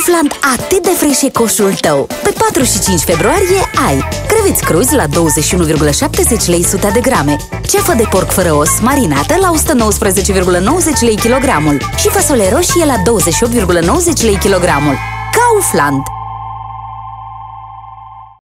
Kaufland atât de fresh e coșul tău. Pe 4 și 5 februarie ai creveți cruzi la 21,70 lei 100 de grame, ceafă de porc fără os marinată la 119,90 lei kilogramul și fasole roșie la 28,90 lei kilogramul. Kaufland.